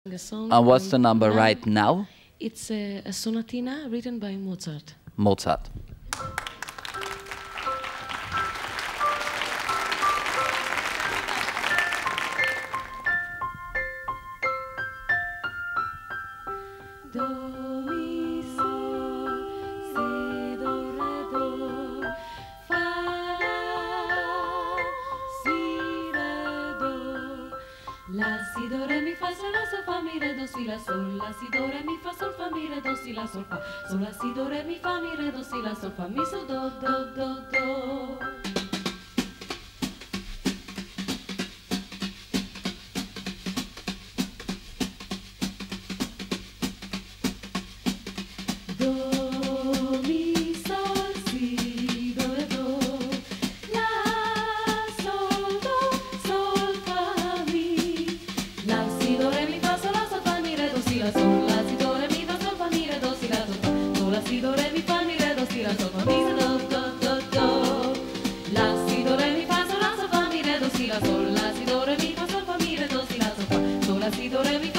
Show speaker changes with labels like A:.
A: A song
B: What's the number
A: Nine.
B: right now?
A: It's a sonatina written by Mozart.
B: Mozart.
A: Do, mi, sol, si, do, re, do, fa, la, si, re, do, la, si, do, re, mi, fa, sol, la, sol, fa, mi, re, do, si, la, sol, la, si, do, re, mi, fa, sol, fa, mi, re, do, si, la, sol, fa, sol, la, si, do, re, mi, fa, mi, re, do, si, la, sol, fa, mi, sol, do, do, do, do. Do, mi, sol, si, do, re, do, la, sol, do, sol, fa, mi, la, si, do, re, mi, fa, sol, la, sol, fa, mi, re, do, si, la, sol, la, si, do, re, mi, fa, sol, fa, mi, re, do, si, la, sol, fa, sol, la, si, do, re, mi, fa, mi, re, do, si, la, sol, fa, mi, do, do, do, do, la, si, do, re, mi, fa, sol, la, sol, fa, mi, re, do, si, la, sol, la, si, do, re, mi, fa, sol, fa, mi, re, do, si, la, sol, fa, sol, la, si, do, re, mi,